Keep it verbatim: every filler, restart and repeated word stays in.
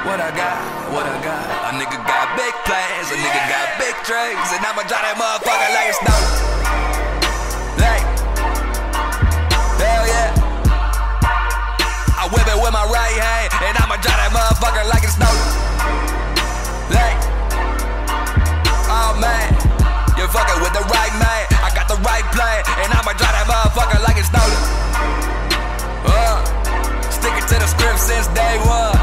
What I got, what I got. A nigga got big plans, a nigga got big dreams, and I'ma drive that motherfucker like it's no. Like, hell yeah. I whip it with my right hand, and I'ma drive that motherfucker like it's no. Like, oh man, you're fucking with the right man. I got the right plan, and I'ma drive that motherfucker like it's no. Uh, sticking to the script since day one.